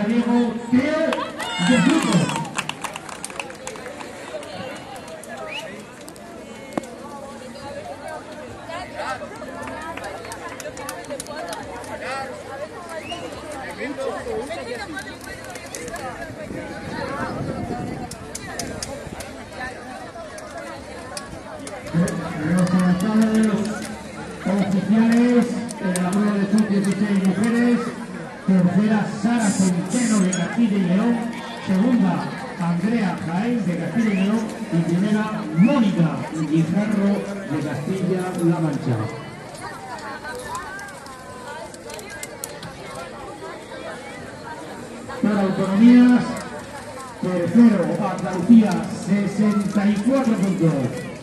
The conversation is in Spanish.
gallego Teo de Fruto. Los avanzados oficiales en la prueba de sub-16 mujeres. Tercera, Sara Centeno de Castilla y León. Segunda, Andrea Jaén de Castilla y León. Y primera, Mónica Guijarro de Castilla-La Mancha. Para autonomías, tercero, Andalucía, 64 puntos.